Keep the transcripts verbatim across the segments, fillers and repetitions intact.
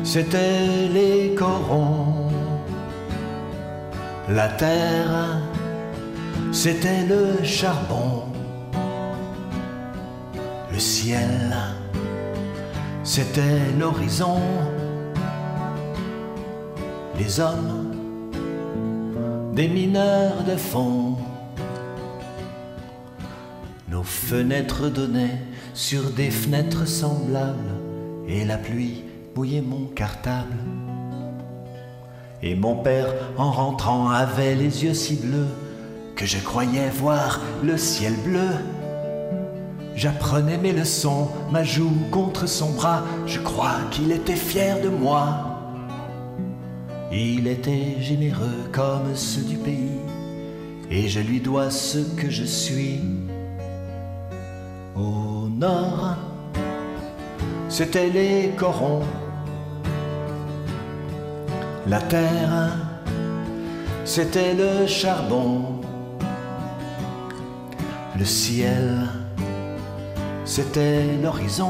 C'étaient les corons, la terre, c'était le charbon, le ciel, c'était l'horizon, les hommes, des mineurs de fond. Nos fenêtres donnaient sur des fenêtres semblables, et la pluie mouillait mon cartable. Et mon père, en rentrant, avait les yeux si bleus que je croyais voir le ciel bleu. J'apprenais mes leçons, ma joue contre son bras, je crois qu'il était fier de moi. Il était généreux comme ceux du pays, et je lui dois ce que je suis. Au nord, c'étaient les corons, la terre, c'était le charbon, le ciel, c'était l'horizon,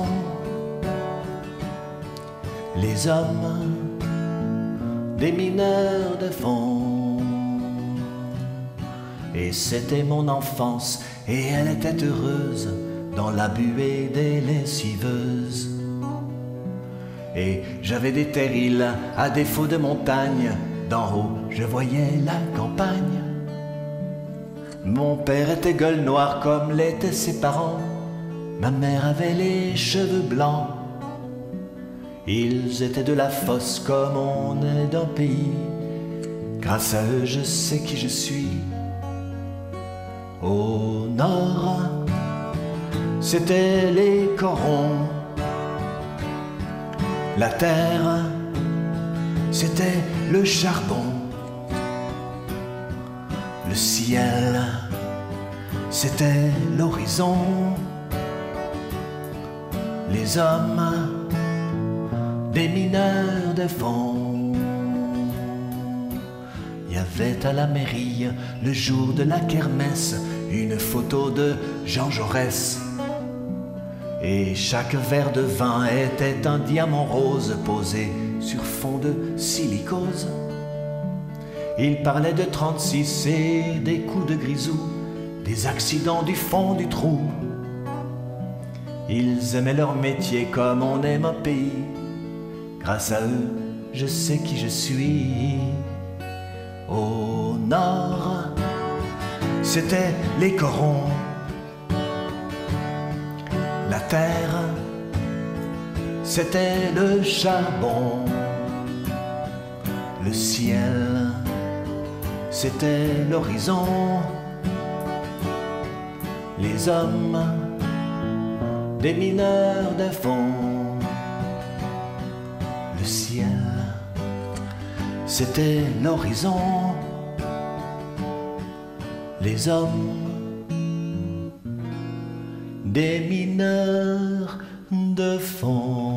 les hommes, des mineurs de fond. Et c'était mon enfance, et elle était heureuse dans la buée des lessiveuses. Et j'avais des terrils à défaut de montagnes, d'en haut je voyais la campagne. Mon père était gueule noire comme l'étaient ses parents, ma mère avait les cheveux blancs. Ils étaient de la fosse comme on est d'un pays, grâce à eux je sais qui je suis. Au nord, c'étaient les corons, la terre, c'était le charbon, le ciel, c'était l'horizon, les hommes, des mineurs de fond. Il y avait à la mairie, le jour de la kermesse, une photo de Jean Jaurès. Et chaque verre de vin était un diamant rose posé sur fond de silicose. Il parlait de trente-six et des coups de grisou, des accidents du fond du trou. Ils aimaient leur métier comme on aime un pays. Grâce à eux, je sais qui je suis. Au nord, c'étaient les corons, la terre, c'était le charbon, le ciel, c'était l'horizon, les hommes, des mineurs de fond. Le ciel, c'était l'horizon, les hommes, des mineurs de fond.